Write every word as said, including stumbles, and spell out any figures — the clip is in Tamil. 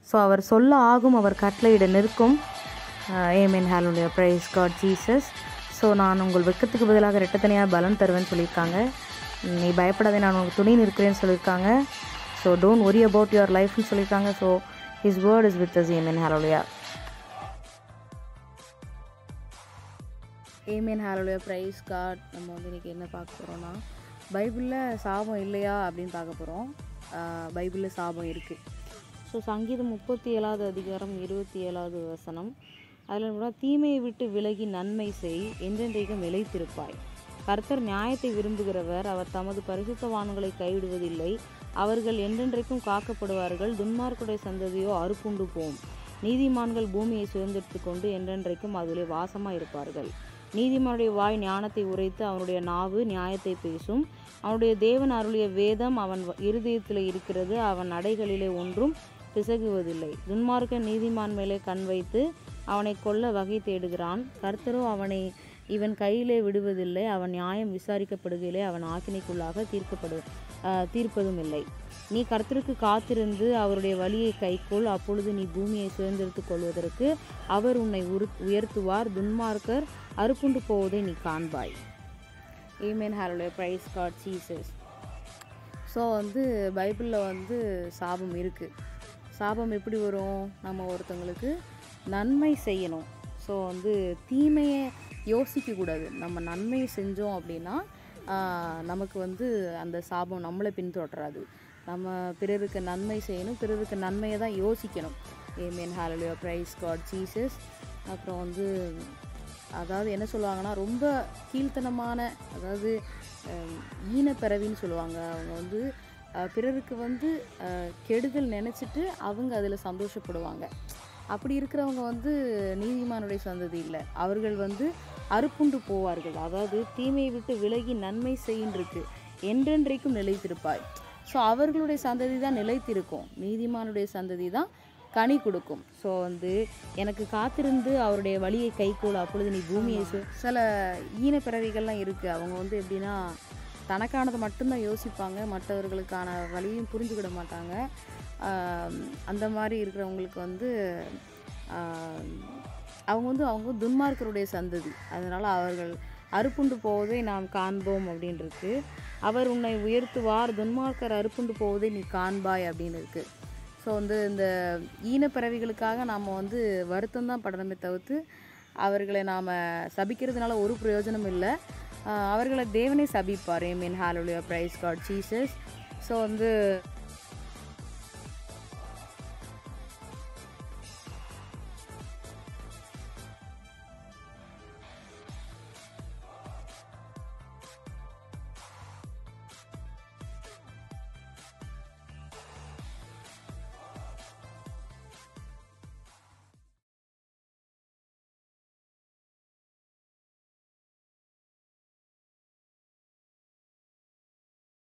ஸோ அவர் சொல்ல ஆகும், அவர் கட்டளையிட நிற்கும். ஆமென், ஹalleluya, praise God Jesus. ஸோ நான் உங்கள் வெட்கத்துக்கு பதிலாக இரட்டத்தனையாக பலன் தருவேன்னு சொல்லியிருக்காங்க. நீ பயப்படாதே, நான் உங்களுக்கு துணை நிற்கிறேன்னு சொல்லியிருக்காங்க. So don't worry about your லைஃப்னு சொல்லியிருக்காங்க. So his word is with us. Amen, ஹalleluya. ஆமென், ஹalleluya, praise God. நம்ம வந்து இன்றைக்கி என்ன பார்க்க போகிறோன்னா, பைபிளில் சாபம் இல்லையா அப்படின்னு பார்க்க போகிறோம். பைபிளில் சாபம் இருக்குது. ஸோ சங்கீதம் முப்பத்தி ஏழாவது அதிகாரம் இருபத்தி ஏழாவது வசனம், அதில் கூட தீமையை விட்டு விலகி நன்மை செய், என்றென்றைக்கும் நிலைத்திருப்பாய். கர்த்தர் நியாயத்தை விரும்புகிறவர், அவர் தமது பரிசுத்தவான்களை கைவிடுவதில்லை. அவர்கள் என்றென்றைக்கும் காக்கப்படுவார்கள். துன்மார்க்குடைய சந்ததியோ அறுப்புண்டு போம். நீதிமான்கள் பூமியை சுதந்திரித்து கொண்டு என்றென்றைக்கும் அதிலே வாசமாக இருப்பார்கள். நீதிமானுடைய வாய் ஞானத்தை உரைத்து அவனுடைய நாவு நியாயத்தை பேசும். அவனுடைய தேவன் அருளிய வேதம் அவன் இருதயத்தில் இருக்கிறது. அவன் நடைகளிலே ஒன்றும் பிசகுவதில்லை. துன்மார்க்கன் நீதிமான் மேலே கண் வைத்து அவனை கொல்ல வகை தேடுகிறான். கர்த்தரோ அவனை இவன் கையிலே விடுவதில்லை. அவன் நியாயம் விசாரிக்கப்படுகையிலே அவன் ஆக்கினைக்குள்ளாக தீர்க்கப்படு தீர்ப்பதும் இல்லை. நீ கர்த்தருக்கு காத்திருந்து அவருடைய வழியை கைக்கொள். அப்பொழுது நீ பூமியை சுதந்திரித்துக் கொள்வதற்கு அவர் உன்னை உரு உயர்த்துவார். துன்மார்க்கர் அறுப்புண்டு போவதை நீ காண்பாய். ஆமென், ஹalleluya, praise God Jesus. ஸோ வந்து பைபிளில் வந்து சாபம் இருக்குது. சாபம் எப்படி வரும்? நம்ம ஒருத்தவங்களுக்கு நன்மை செய்யணும். ஸோ வந்து தீமையை யோசிக்கக்கூடாது. நம்ம நன்மை செஞ்சோம் அப்படின்னா நமக்கு வந்து அந்த சாபம் நம்மளை பின்தொடராது. நம்ம பிறருக்கு நன்மை செய்யணும், பிறருக்கு நன்மையை தான் யோசிக்கணும். ஆமென், ஹalleluya, praise God Jesus. அப்புறம் வந்து அதாவது என்ன சொல்லுவாங்கன்னா, ரொம்ப கீழ்த்தனமான, அதாவது ஈனப்பிறவின்னு சொல்லுவாங்க. அவங்க வந்து பிறருக்கு வந்து கெடுதல் நினச்சிட்டு அவங்க அதில் சந்தோஷப்படுவாங்க. அப்படி இருக்கிறவங்க வந்து நீதிமானுடைய சந்ததி இல்லை. அவர்கள் வந்து அறுப்புண்டு போவார்கள். அதாவது தீமையை விட்டு விலகி நன்மை செய்யின்றிருக்கு, என்றென்றைக்கும் நிலைத்திருப்பாய். ஸோ அவர்களுடைய சந்ததி தான் நிலைத்திருக்கும். நீதிமானுடைய சந்ததி தான் கனி கொடுக்கும். ஸோ வந்து எனக்கு காத்திருந்து அவருடைய வழியை கைக்கோள், அப்பொழுது நீ பூமியை சு சில ஈனப்பிறவிகள்லாம் இருக்குது. அவங்க வந்து எப்படின்னா, தனக்கானதை மட்டும்தான் யோசிப்பாங்க, மற்றவர்களுக்கான வழியும் புரிஞ்சுக்கிட மாட்டாங்க. அந்த மாதிரி இருக்கிறவங்களுக்கு வந்து அவங்க வந்து அவங்க துன்மார்க்கருடைய சந்ததி. அதனால் அவர்கள் அறுப்புண்டு போவதை நாம் காண்போம் அப்படின்னு இருக்கு. அவர் உன்னை உயர்த்துவார். துன்மார்க்கர் அறுப்புண்டு போவதை நீ காண்பாய் அப்படின்னு இருக்குது. ஸோ வந்து இந்த ஈனப்பிறவிகளுக்காக நாம் வந்து வருத்தம் தான் படணுமே தவிர்த்து அவர்களை நாம் சபிக்கிறதுனால ஒரு பிரயோஜனம் இல்லை. அவர்களை தேவனே சபிப்பார். ஆமென், ஹalleluya, praise God Jesus. ஸோ வந்து